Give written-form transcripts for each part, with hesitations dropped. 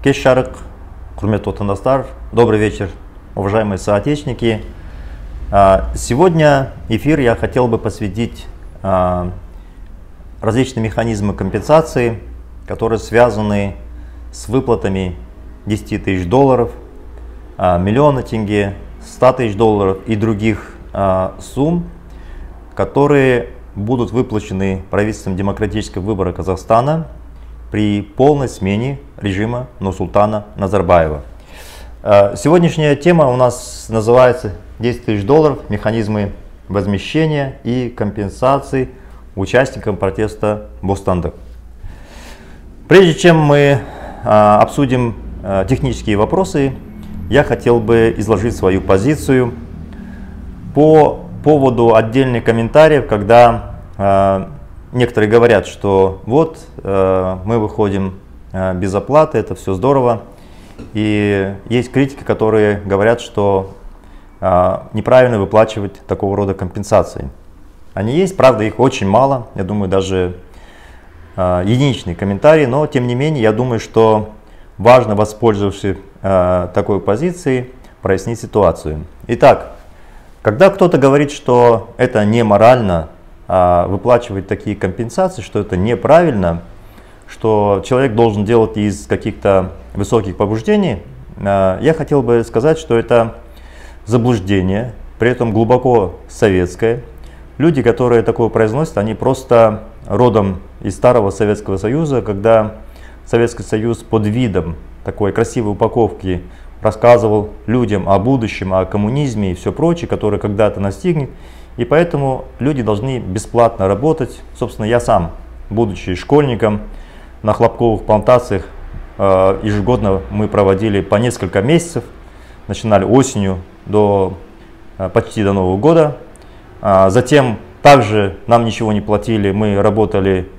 Кеш шарык, құрметті отандастар, добрый вечер, уважаемые соотечественники. Сегодня эфир я хотел бы посвятить различным механизмам компенсации, которые связаны с выплатами 10 тысяч долларов, миллиона тенге, 100 тысяч долларов и других сумм, которые будут выплачены правительством демократического выбора Казахстана при полной смене режима Нурсултана Назарбаева. Сегодняшняя тема у нас называется 10 тысяч долларов, механизмы возмещения и компенсации участникам протеста Бостандык. Прежде чем мы обсудим технические вопросы, я хотел бы изложить свою позицию по поводу отдельных комментариев, когда некоторые говорят, что вот мы выходим без оплаты, это все здорово. И есть критики, которые говорят, что неправильно выплачивать такого рода компенсации. Они есть, правда, их очень мало, я думаю, даже единичные комментарии, но тем не менее, я думаю, что важно, воспользовавшись такой позицией, прояснить ситуацию. Итак, когда кто-то говорит, что это неморально выплачивать такие компенсации, что это неправильно, что человек должен делать из каких-то высоких побуждений, я хотел бы сказать, что это заблуждение, при этом глубоко советское. Люди, которые такое произносят, они просто родом из старого Советского Союза, когда Советский Союз под видом такой красивой упаковки рассказывал людям о будущем, о коммунизме и все прочее, которое когда-то настигнет. И поэтому люди должны бесплатно работать. Собственно, я сам, будучи школьником, на хлопковых плантациях ежегодно мы проводили по несколько месяцев. Начинали осенью почти до Нового года. Затем также нам ничего не платили. Мы работали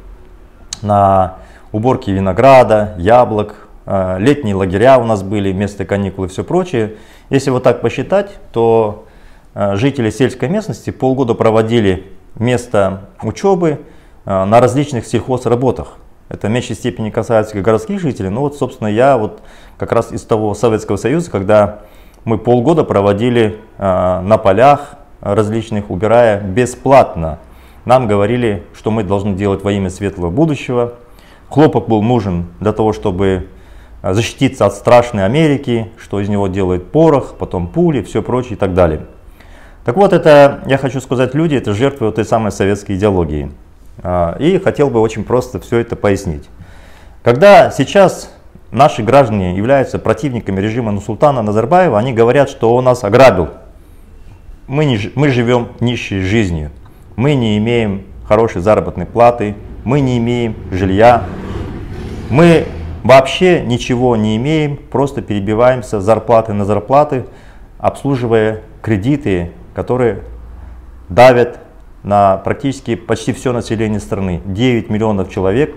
на уборке винограда, яблок. Летние лагеря у нас были, вместо каникул и все прочее. Если вот так посчитать, то жители сельской местности полгода проводили вместо учебы на различных сельхозработах. Это в меньшей степени касается городских жителей, но вот, собственно, я вот как раз из того Советского Союза, когда мы полгода проводили на полях различных, убирая бесплатно. Нам говорили, что мы должны делать во имя светлого будущего. Хлопок был нужен для того, чтобы защититься от страшной Америки, что из него делает порох, потом пули, все прочее и так далее. Так вот, это, я хочу сказать, люди, это жертвы вот этой самой советской идеологии. И хотел бы очень просто все это пояснить. Когда сейчас наши граждане являются противниками режима Нурсултана Назарбаева, они говорят, что он нас ограбил. Мы живем нищей жизнью, мы не имеем хорошей заработной платы, мы не имеем жилья, мы вообще ничего не имеем, просто перебиваемся зарплаты на зарплаты, обслуживая кредиты, которые давят на практически почти все население страны. 9 миллионов человек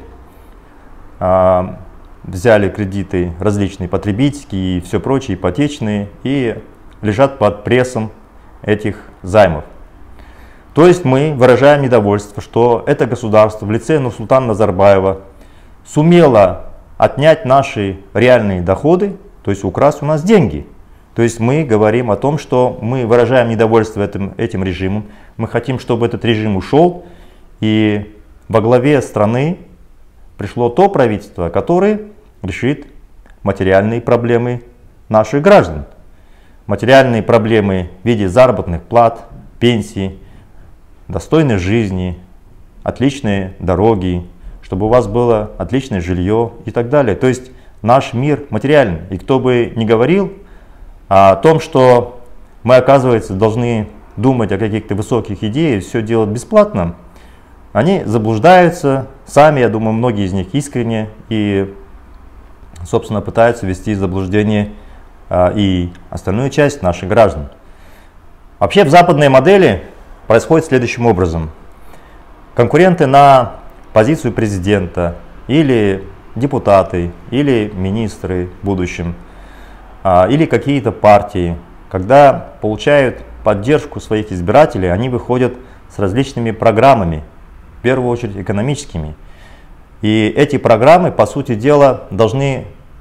взяли кредиты различные, потребительские и все прочие, ипотечные, и лежат под прессом этих займов. То есть мы выражаем недовольство, что это государство в лице Нурсултана Назарбаева сумело отнять наши реальные доходы, то есть украсть у нас деньги. То есть мы говорим о том, что мы выражаем недовольство этим режимом, мы хотим, чтобы этот режим ушел, и во главе страны пришло то правительство, которое решит материальные проблемы наших граждан. Материальные проблемы в виде заработных плат, пенсий, достойной жизни, отличные дороги, чтобы у вас было отличное жилье и так далее. То есть наш мир материальный. И кто бы ни говорил о том, что мы, оказывается, должны думать о каких-то высоких идеях, все делать бесплатно, они заблуждаются сами, я думаю, многие из них искренне и, собственно, пытаются ввести в заблуждение и остальную часть наших граждан. Вообще в западной модели происходит следующим образом. Конкуренты на позицию президента или депутаты, или министры в будущем, или какие-то партии, когда получают поддержку своих избирателей, они выходят с различными программами, в первую очередь экономическими. И эти программы, по сути дела, должны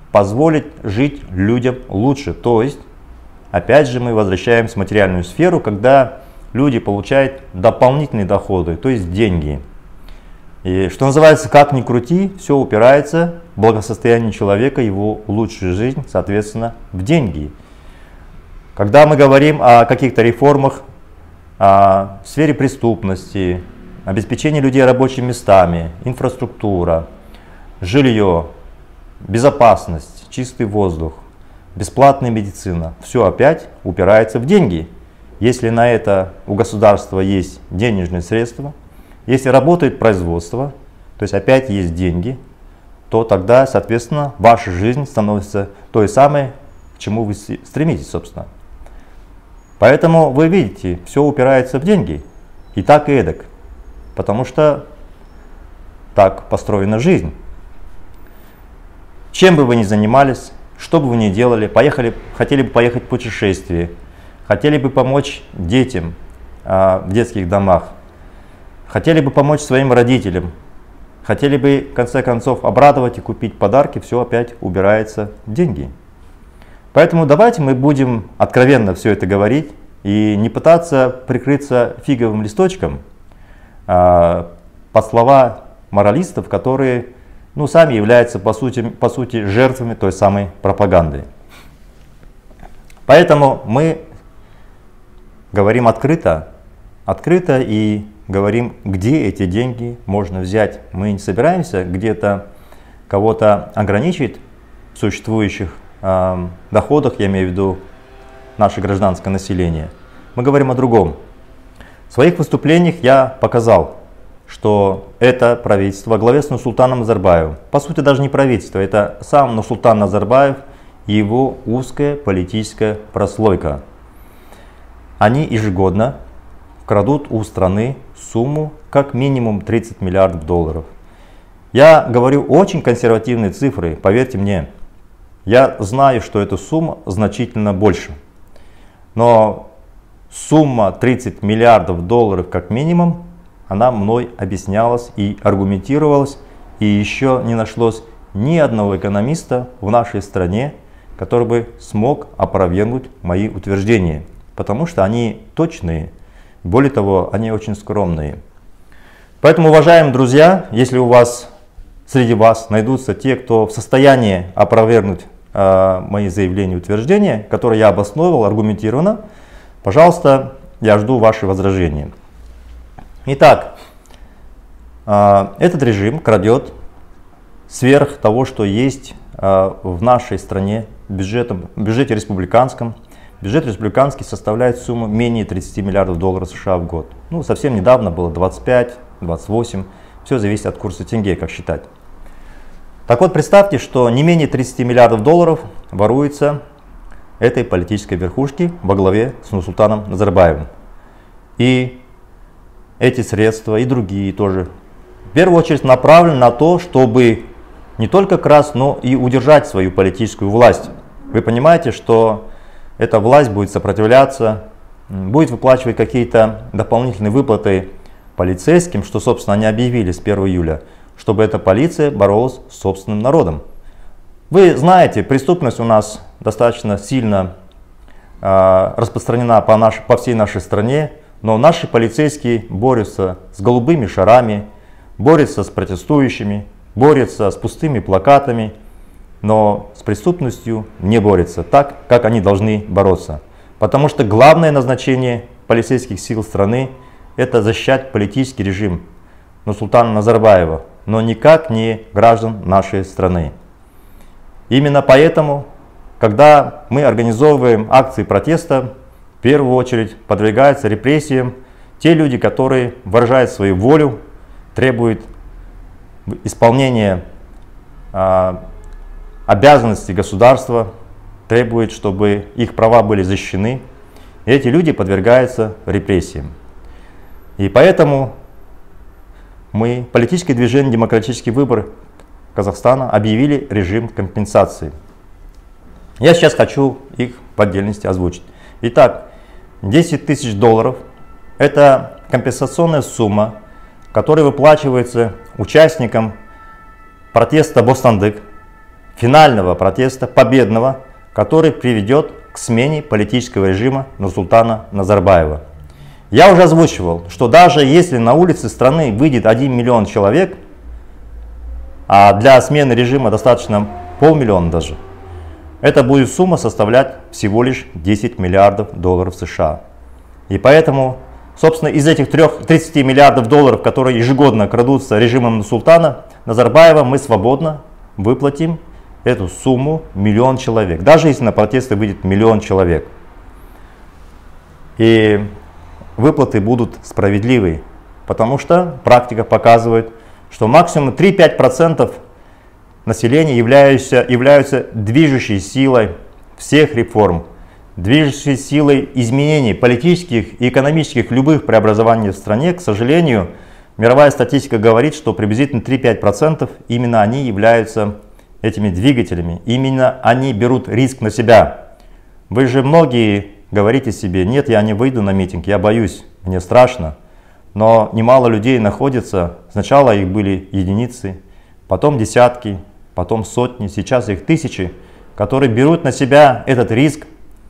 позволить жить людям лучше. То есть, опять же, мы возвращаемся в материальную сферу, когда люди получают дополнительные доходы, то есть деньги. И что называется, как ни крути, все упирается в благосостояние человека, его лучшую жизнь, соответственно, в деньги. Когда мы говорим о каких-то реформах в сфере преступности, обеспечении людей рабочими местами, инфраструктура, жилье, безопасность, чистый воздух, бесплатная медицина, все опять упирается в деньги. Если на это у государства есть денежные средства, если работает производство, то есть опять есть деньги, то тогда, соответственно, ваша жизнь становится той самой, к чему вы стремитесь, собственно. Поэтому вы видите, все упирается в деньги. И так, и эдак. Потому что так построена жизнь. Чем бы вы ни занимались, что бы вы ни делали, хотели бы поехать в путешествие, хотели бы помочь детям в детских домах, хотели бы помочь своим родителям, хотели бы, в конце концов, обрадовать и купить подарки, все опять убирается в деньги. Поэтому давайте мы будем откровенно все это говорить и не пытаться прикрыться фиговым листочком под слова моралистов, которые сами являются по сути жертвами той самой пропаганды. Поэтому мы говорим открыто и говорим, где эти деньги можно взять. Мы не собираемся где-то кого-то ограничить в существующих доходах, я имею в виду наше гражданское население. Мы говорим о другом. В своих выступлениях я показал, что это правительство во главе с Нурсултаном Назарбаевым, по сути даже не правительство, это сам Нурсултан Назарбаев и его узкая политическая прослойка. Они ежегодно крадут у страны сумму как минимум 30 миллиардов долларов. Я говорю очень консервативные цифры, поверьте мне. Я знаю, что эта сумма значительно больше. Но сумма 30 миллиардов долларов как минимум, она мной объяснялась и аргументировалась. И еще не нашлось ни одного экономиста в нашей стране, который бы смог опровергнуть мои утверждения. Потому что они точные. Более того, они очень скромные. Поэтому, уважаемые друзья, если среди вас найдутся те, кто в состоянии опровергнуть мои заявления и утверждения, которые я обосновывал аргументированно, пожалуйста, я жду ваши возражения. Итак, этот режим крадет сверх того, что есть в нашей стране в бюджете республиканском. Бюджет республиканский составляет сумму менее 30 миллиардов долларов США в год. Совсем недавно было 25, 28, все зависит от курса тенге, как считать. Так вот, представьте, что не менее 30 миллиардов долларов воруется этой политической верхушки во главе с Нурсултаном Назарбаевым. И эти средства и другие тоже в первую очередь направлены на то, чтобы не только красть, но и удержать свою политическую власть. Вы понимаете, что эта власть будет сопротивляться, будет выплачивать какие-то дополнительные выплаты полицейским, что, собственно, они объявили с 1 июля, чтобы эта полиция боролась с собственным народом. Вы знаете, преступность у нас достаточно сильно распространена по всей нашей стране, но наши полицейские борются с голубыми шарами, борются с протестующими, борются с пустыми плакатами, но с преступностью не борются так, как они должны бороться. Потому что главное назначение полицейских сил страны – это защищать политический режим Нурсултана Назарбаева, но никак не граждан нашей страны. Именно поэтому, когда мы организовываем акции протеста, в первую очередь подвергаются репрессиям те люди, которые выражают свою волю, требуют исполнения обязанностей государства, требуют, чтобы их права были защищены. И эти люди подвергаются репрессиям. И поэтому мы, политическое движение «Демократический выбор Казахстана», объявили режим компенсации. Я сейчас хочу их в отдельности озвучить. Итак, 10 тысяч долларов – это компенсационная сумма, которая выплачивается участникам протеста «Бостандык» финального протеста, победного, который приведет к смене политического режима Нурсултана Назарбаева. Я уже озвучивал, что даже если на улице страны выйдет 1 миллион человек, а для смены режима достаточно 500 000 даже, эта будет сумма составлять всего лишь 10 миллиардов долларов США. И поэтому, собственно, из этих 30 миллиардов долларов, которые ежегодно крадутся режимом Нурсултана Назарбаева, мы свободно выплатим эту сумму 1 миллион человек, даже если на протесты выйдет 1 миллион человек. И выплаты будут справедливые, потому что практика показывает, что максимум 3-5% населения являются движущей силой всех реформ, движущей силой изменений политических и экономических любых преобразований в стране. К сожалению, мировая статистика говорит, что приблизительно 3-5% именно они являются этими двигателями, именно они берут риск на себя. Вы же многие говорите себе: нет, я не выйду на митинг, я боюсь, мне страшно. Но немало людей находится, сначала их были единицы, потом десятки, потом сотни, сейчас их тысячи, которые берут на себя этот риск,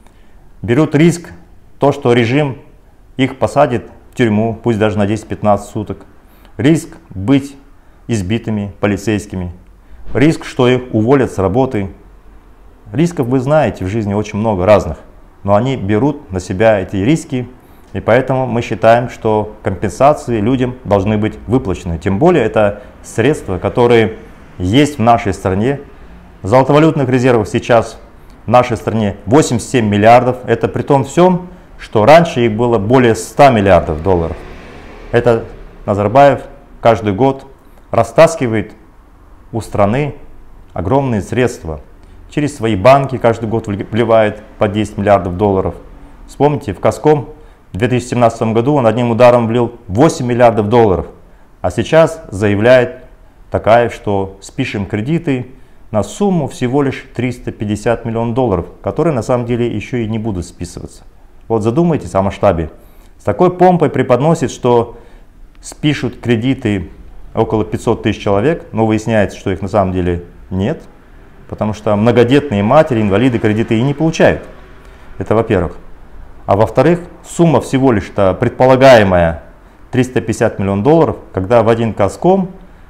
берут риск, то, что режим их посадит в тюрьму, пусть даже на 10-15 суток, риск быть избитыми полицейскими, риск, что их уволят с работы. Рисков вы знаете в жизни очень много разных, но они берут на себя эти риски, и поэтому мы считаем, что компенсации людям должны быть выплачены. Тем более это средства, которые есть в нашей стране. Золотовалютных резервов сейчас в нашей стране 87 миллиардов. Это при том всем, что раньше их было более 100 миллиардов долларов. Это Назарбаев каждый год растаскивает у страны огромные средства. Через свои банки каждый год вливает по 10 миллиардов долларов. Вспомните, в Казком в 2017 году он одним ударом влил 8 миллиардов долларов. А сейчас заявляет Токаев, что спишем кредиты на сумму всего лишь 350 миллионов долларов, которые на самом деле еще и не будут списываться. Вот задумайтесь о масштабе. С такой помпой преподносит, что спишут кредиты около 500 тысяч человек, но выясняется, что их на самом деле нет, потому что многодетные матери, инвалиды кредиты и не получают. Это во-первых. А во-вторых, сумма всего лишь-то предполагаемая 350 миллионов долларов, когда в один Казком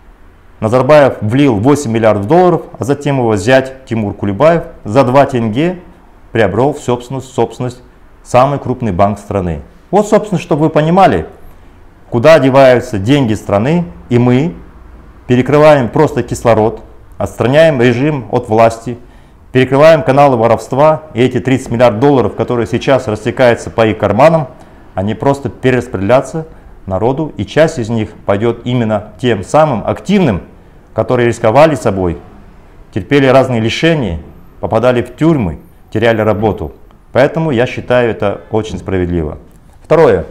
Назарбаев влил 8 миллиардов долларов, а затем его зять Тимур Кулебаев за 2 тенге приобрел в собственность самый крупный банк страны. Вот, собственно, чтобы вы понимали, куда деваются деньги страны, и мы перекрываем просто кислород, отстраняем режим от власти, перекрываем каналы воровства, и эти 30 миллиардов долларов, которые сейчас растекаются по их карманам, они просто перераспределятся народу, и часть из них пойдет именно тем самым активным, которые рисковали собой, терпели разные лишения, попадали в тюрьмы, теряли работу. Поэтому я считаю это очень справедливо. Второе.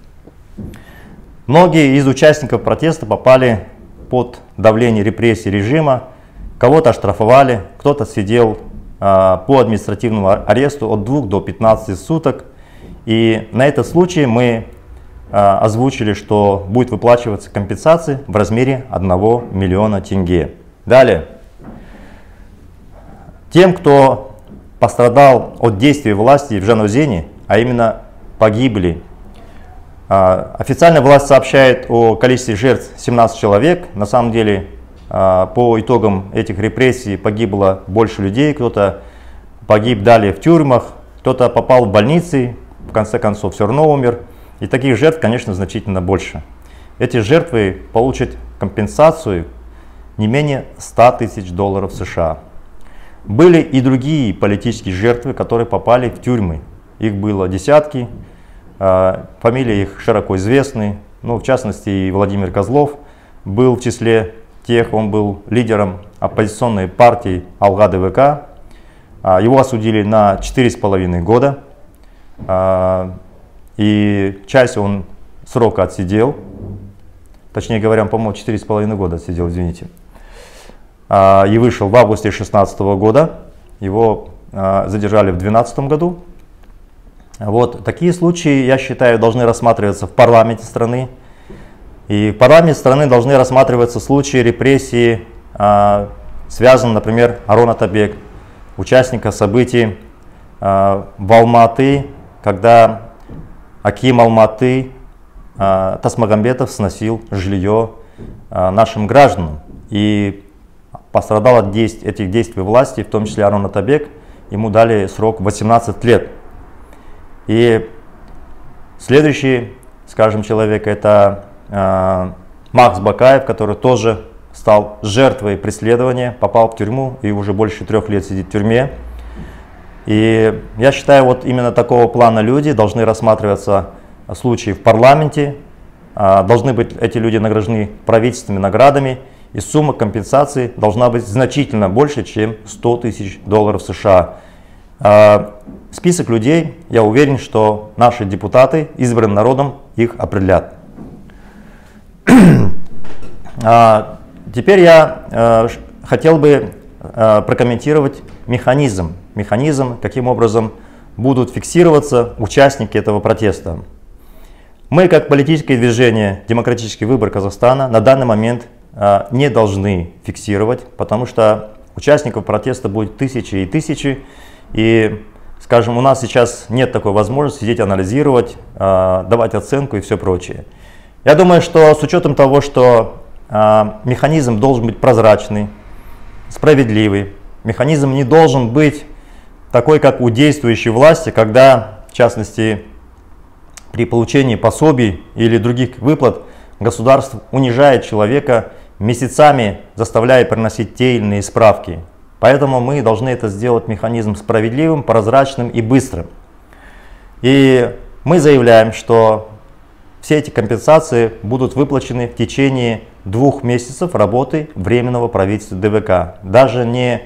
Многие из участников протеста попали под давление репрессий режима, кого-то оштрафовали, кто-то сидел по административному аресту от 2 до 15 суток. И на этот случай мы озвучили, что будет выплачиваться компенсация в размере 1 миллиона тенге. Далее. Тем, кто пострадал от действий власти в Жанаузене, а именно погибли. Официальная власть сообщает о количестве жертв 17 человек. На самом деле, по итогам этих репрессий погибло больше людей. Кто-то погиб далее в тюрьмах, кто-то попал в больницы, в конце концов все равно умер. И таких жертв, конечно, значительно больше. Эти жертвы получат компенсацию не менее 100 тысяч долларов США. Были и другие политические жертвы, которые попали в тюрьмы. Их было десятки, фамилии их широко известны. Ну, в частности, и Владимир Козлов был в числе тех, он был лидером оппозиционной партии Алга-ДВК. Его осудили на 4,5 года. И часть он срока отсидел, точнее говоря, по-моему, 4,5 года отсидел, извините. И вышел в августе 2016 года, его задержали в 2012 году. Вот такие случаи, я считаю, должны рассматриваться в парламенте страны. И в парламенте страны должны рассматриваться случаи репрессии связан, например, Арон Атабек, участника событий в Алматы, когда Аким Алматы Тасмагамбетов сносил жилье нашим гражданам. И пострадал от этих действий власти, в том числе Арон Атабек, ему дали срок 18 лет. И следующий, скажем, человек — это Макс Бакаев, который тоже стал жертвой преследования, попал в тюрьму и уже больше 3 лет сидит в тюрьме. И я считаю, вот именно такого плана люди должны рассматриваться случаи в парламенте, должны быть эти люди награждены правительственными наградами, и сумма компенсации должна быть значительно больше, чем $100 000 США. Список людей, я уверен, что наши депутаты, избранные народом, их определят. Теперь я хотел бы прокомментировать механизм, каким образом будут фиксироваться участники этого протеста. Мы, как политическое движение «Демократический выбор Казахстана», на данный момент не должны фиксировать, потому что участников протеста будет тысячи и тысячи, и, скажем, у нас сейчас нет такой возможности сидеть, анализировать, давать оценку и все прочее. Я думаю, что с учетом того, что механизм должен быть прозрачный, справедливый, механизм не должен быть такой, как у действующей власти, когда, в частности, при получении пособий или других выплат государство унижает человека, месяцами заставляя приносить те или иные справки. Поэтому мы должны это сделать механизм справедливым, прозрачным и быстрым. И мы заявляем, что все эти компенсации будут выплачены в течение 2 месяцев работы Временного правительства ДВК. Даже не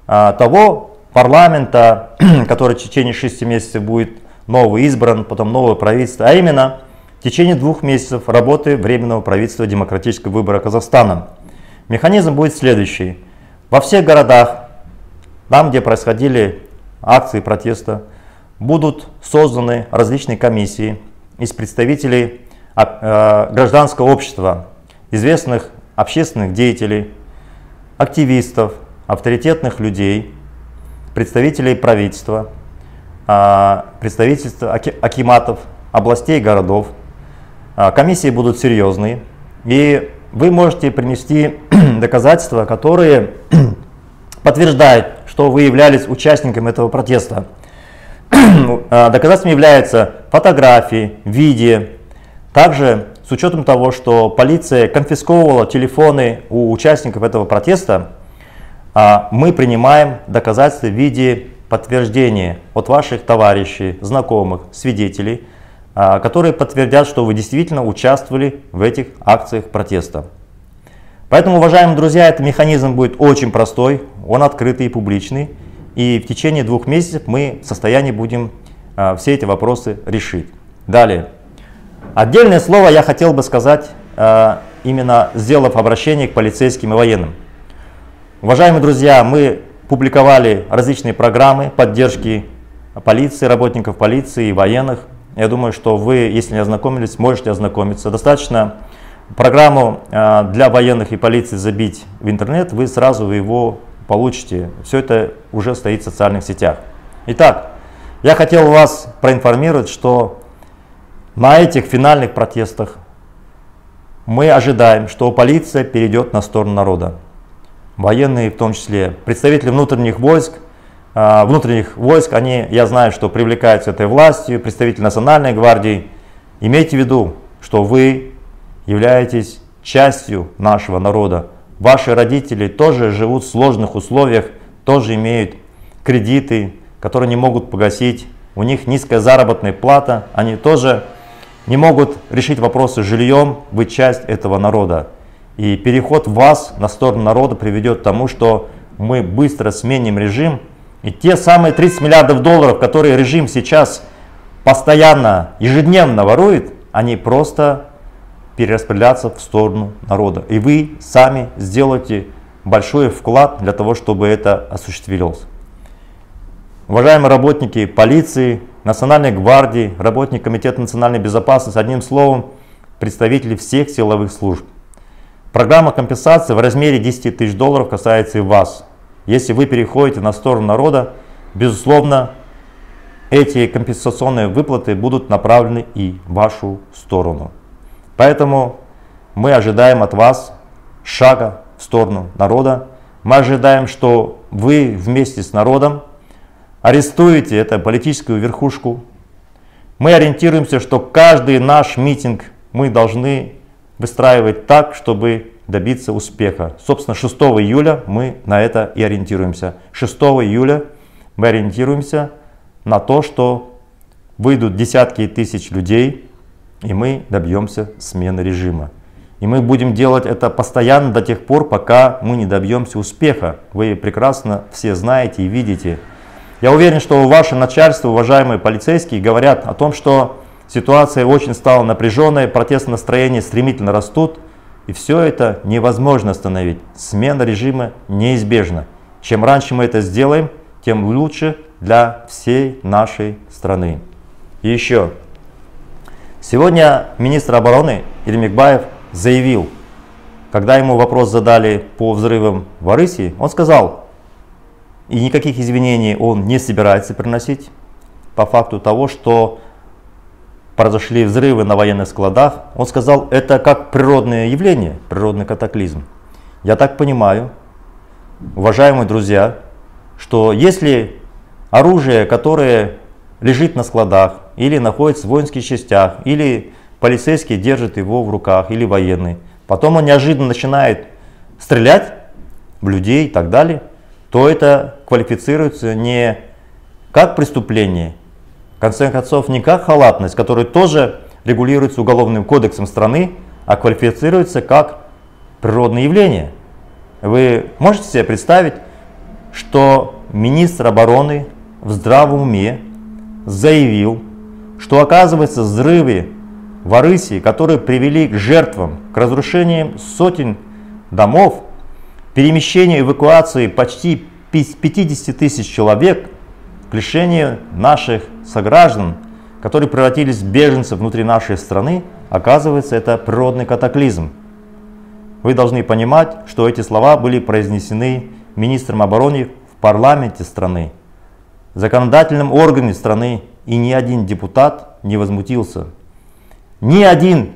того парламента, который в течение 6 месяцев будет новый избран, потом новое правительство, а именно в течение 2 месяцев работы Временного правительства Демократического выбора Казахстана. Механизм будет следующий. Во всех городах, там, где происходили акции протеста, будут созданы различные комиссии из представителей гражданского общества, известных общественных деятелей, активистов, авторитетных людей, представителей правительства, представительства акиматов, областей и городов. Комиссии будут серьезные, и вы можете принести доказательства, которые подтверждают, что вы являлись участником этого протеста. Доказательством являются фотографии, видео. Также, с учетом того, что полиция конфисковывала телефоны у участников этого протеста, мы принимаем доказательства в виде подтверждения от ваших товарищей, знакомых, свидетелей, которые подтвердят, что вы действительно участвовали в этих акциях протеста. Поэтому, уважаемые друзья, этот механизм будет очень простой, он открытый и публичный, и в течение 2 месяцев мы в состоянии будем все эти вопросы решить. Далее. Отдельное слово я хотел бы сказать, именно сделав обращение к полицейским и военным. Уважаемые друзья, мы публиковали различные программы поддержки полиции, работников полиции и военных. Я думаю, что вы, если не ознакомились, можете ознакомиться. Достаточно программу для военных и полиции забить в интернет, вы сразу его получите. Все это уже стоит в социальных сетях. Итак, я хотел вас проинформировать, что на этих финальных протестах мы ожидаем, что полиция перейдет на сторону народа. Военные в том числе. Представители внутренних войск, они, я знаю, что привлекаются этой властью, представители Национальной гвардии. Имейте в виду, что вы являетесь частью нашего народа. Ваши родители тоже живут в сложных условиях, тоже имеют кредиты, которые не могут погасить. У них низкая заработная плата, они тоже не могут решить вопросы с жильем. Вы часть этого народа. И переход вас на сторону народа приведет к тому, что мы быстро сменим режим. И те самые 30 миллиардов долларов, которые режим сейчас постоянно, ежедневно ворует, они просто перераспределятся в сторону народа. И вы сами сделаете большой вклад для того, чтобы это осуществилось. Уважаемые работники полиции, Национальной гвардии, работники Комитета национальной безопасности, одним словом, представители всех силовых служб. Программа компенсации в размере 10 тысяч долларов касается и вас. Если вы переходите на сторону народа, безусловно, эти компенсационные выплаты будут направлены и в вашу сторону. Поэтому мы ожидаем от вас шага в сторону народа. Мы ожидаем, что вы вместе с народом арестуете эту политическую верхушку. Мы ориентируемся, что каждый наш митинг мы должны выстраивать так, чтобы добиться успеха. Собственно, 6 июля мы на это и ориентируемся. 6 июля мы ориентируемся на то, что выйдут десятки тысяч людей, и мы добьемся смены режима. И мы будем делать это постоянно до тех пор, пока мы не добьемся успеха. Вы прекрасно все знаете и видите. Я уверен, что ваше начальство, уважаемые полицейские, говорят о том, что ситуация очень стала напряженной, протестные настроения стремительно растут, и все это невозможно остановить. Смена режима неизбежна. Чем раньше мы это сделаем, тем лучше для всей нашей страны. И еще. Сегодня министр обороны Ермекбаев заявил, когда ему вопрос задали по взрывам в Арыси, он сказал, и никаких извинений он не собирается приносить по факту того, что произошли взрывы на военных складах. Он сказал, это как природное явление, природный катаклизм. Я так понимаю, уважаемые друзья, что если оружие, которое лежит на складах или находится в воинских частях, или полицейский держит его в руках, или военный, потом он неожиданно начинает стрелять в людей и так далее, то это квалифицируется не как преступление, в конце концов не как халатность, которая тоже регулируется Уголовным кодексом страны, а квалифицируется как природное явление. Вы можете себе представить, что министр обороны в здравом уме заявил, что оказывается взрывы в Арыси, которые привели к жертвам, к разрушениям сотен домов, перемещению, эвакуации почти 50 тысяч человек, к лишению наших сограждан, которые превратились в беженцев внутри нашей страны, оказывается, это природный катаклизм. Вы должны понимать, что эти слова были произнесены министром обороны в парламенте страны, в законодательном органе страны, и ни один депутат не возмутился. Ни один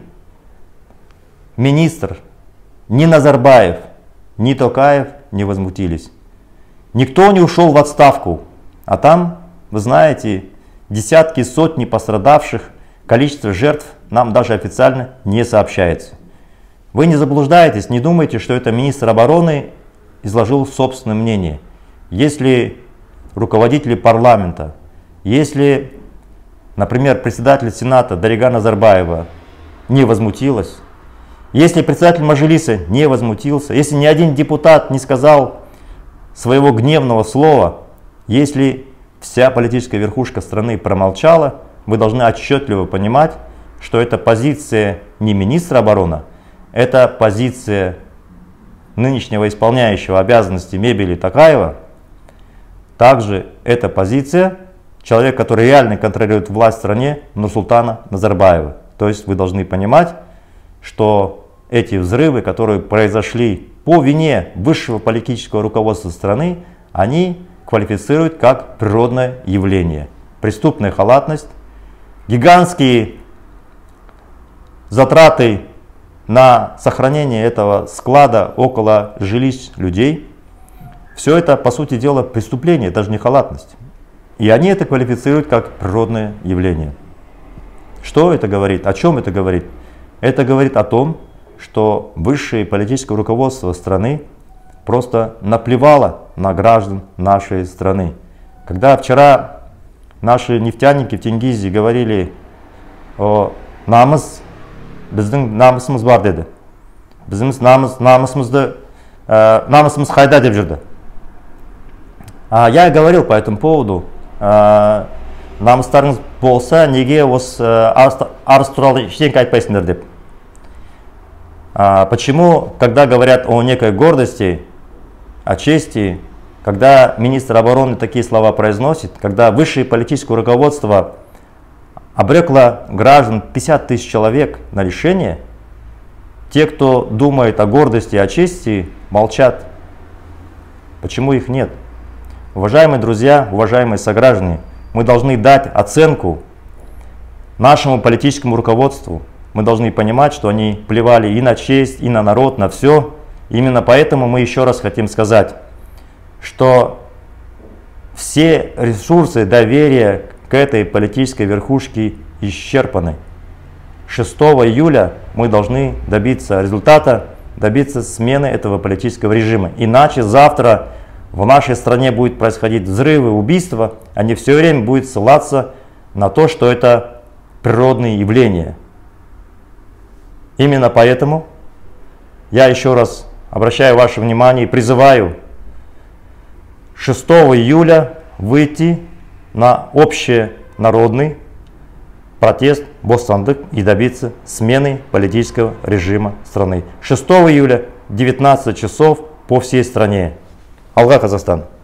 министр, ни Назарбаев, ни Токаев не возмутились. Никто не ушел в отставку, а там, вы знаете, десятки, сотни пострадавших, количество жертв нам даже официально не сообщается. Вы не заблуждаетесь, не думайте, что это министр обороны изложил собственное мнение. Если руководители парламента, если, например, председатель Сената Дарига Назарбаева не возмутилась, если председатель Мажилиса не возмутился, если ни один депутат не сказал своего гневного слова, если вся политическая верхушка страны промолчала, вы должны отчетливо понимать, что это позиция не министра обороны, это позиция нынешнего исполняющего обязанности Мебели Токаева. Также это позиция человека, который реально контролирует власть в стране, Нурсултана Назарбаева. То есть вы должны понимать, что эти взрывы, которые произошли по вине высшего политического руководства страны, они квалифицируют как природное явление. Преступная халатность, гигантские затраты на сохранение этого склада около жилищ людей. Все это, по сути дела, преступление, даже не халатность. И они это квалифицируют как природное явление. Что это говорит? О чем это говорит? Это говорит о том, что высшее политическое руководство страны просто наплевало на граждан нашей страны. Когда вчера наши нефтяники в Тенгизе говорили о намыс, біздің намысымыз бар деді. Біздің намысымыз қайда деп жүрді. Я говорил по этому поводу, намыстарыңыз болса, неге осы арыс туралы ештеңе айтпайсыңдар деп. Почему, когда говорят о некой гордости, о чести, когда министр обороны такие слова произносит, когда высшее политическое руководство обрекло граждан 50 тысяч человек на лишение, те, кто думает о гордости, о чести, молчат. Почему их нет? Уважаемые друзья, уважаемые сограждане, мы должны дать оценку нашему политическому руководству. Мы должны понимать, что они плевали и на честь, и на народ, на все. Именно поэтому мы еще раз хотим сказать, что все ресурсы доверия к этой политической верхушке исчерпаны. 6 июля мы должны добиться результата, добиться смены этого политического режима. Иначе завтра в нашей стране будут происходить взрывы, убийства, они все время будут ссылаться на то, что это природные явления. Именно поэтому я еще раз обращаю ваше внимание и призываю 6 июля выйти на общенародный протест Бостандык и добиться смены политического режима страны. 6 июля 19 часов по всей стране. Алга, Казахстан!